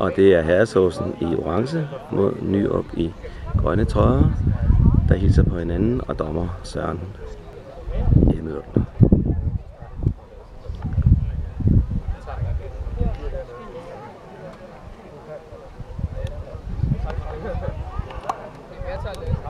Og det er herresåsen i orange mod Nyrup i grønne trøjer, der hilser på hinanden, og dommer Søren Himmelund. Jeg tager lidt.